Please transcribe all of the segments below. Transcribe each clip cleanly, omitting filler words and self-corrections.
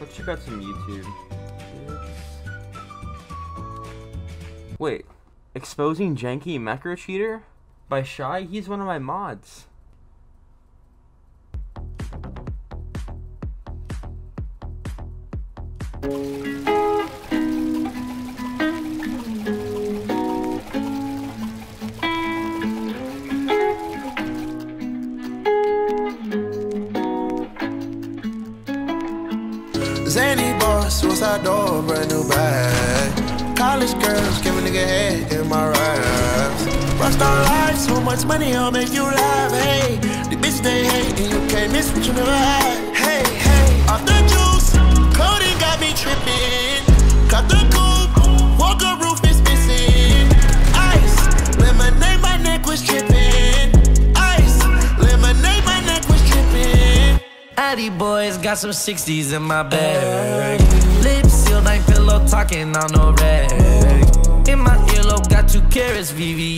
Let's check out some YouTube. Wait, exposing janky macro cheater by Shy? He's one of my mods. Zany boss, suicide door, brand new bag. College girls, give a nigga head in my raps. Rockstar life, so much money, I'll make you laugh. Hey, the bitch they hate, and you can't miss what you never had. Hey, hey, off the juice, coding got me tripping. Cut the coupe, walker roof is missing. Ice, lemonade, my neck was tripping. Ice, lemonade, my neck was tripping. Addy boys got some 60s in my bag. Lips sealed, ain't pillow talking on no rag. In my earlobe, got 2 carats,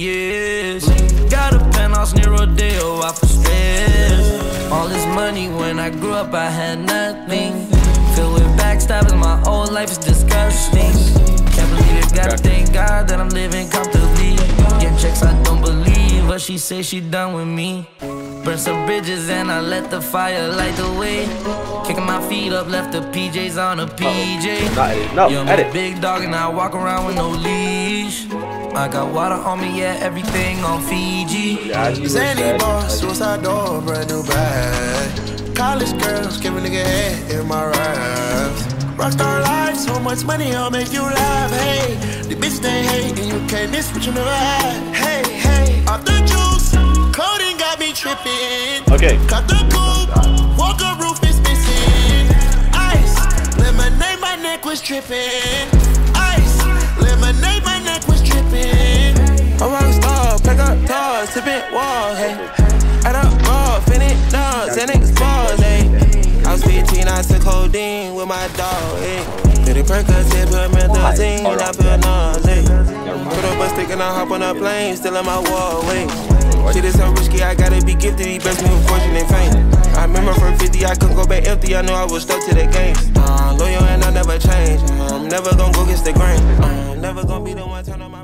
VVS. Got a penthouse near Rodeo, off of stress. All this money, when I grew up, I had nothing. Filled with backstabbing, my whole life is disgusting. Can't believe it, gotta thank God that I'm living comfortably. Get checks, I don't believe, but she say she done with me. Burn some bridges and I let the fire light the way. Kicking my feet up, left the PJs on a PJ. No, I'm edit. a big dog and I walk around with no leash. I got water on me, yeah, everything on Fiji. Zany boss, suicide door, brand new bag. College girls, give a nigga head in my raps. Rockstar life, so much money, I'll make you laugh. Hey, the bitch they hate, and you can't miss what you never had. Hey, hey, off the juice, coding got me tripping. Okay. Cut the coupe, walker roof is missing. Ice, lemonade, my neck was tripping. Ice, lemonade, my neck was tripping. A rockstar, pack up toys, tipping walls, hey. Add up raw, finish nuts, and expose, hey. I was 15, I took codeine with my dog, hey. Did a Percocet, put methazine, I feel nauseous. Put up a stick and I hop on a plane, still in my wall, wait. Shit is so risky, I gotta be gifted, he blessed me with fortune and fame. I remember from 50, I couldn't go back empty, I knew I was stuck to the game. Loyal and I never change, I'm never gonna go against the grain. I'm never gonna be the one turn on my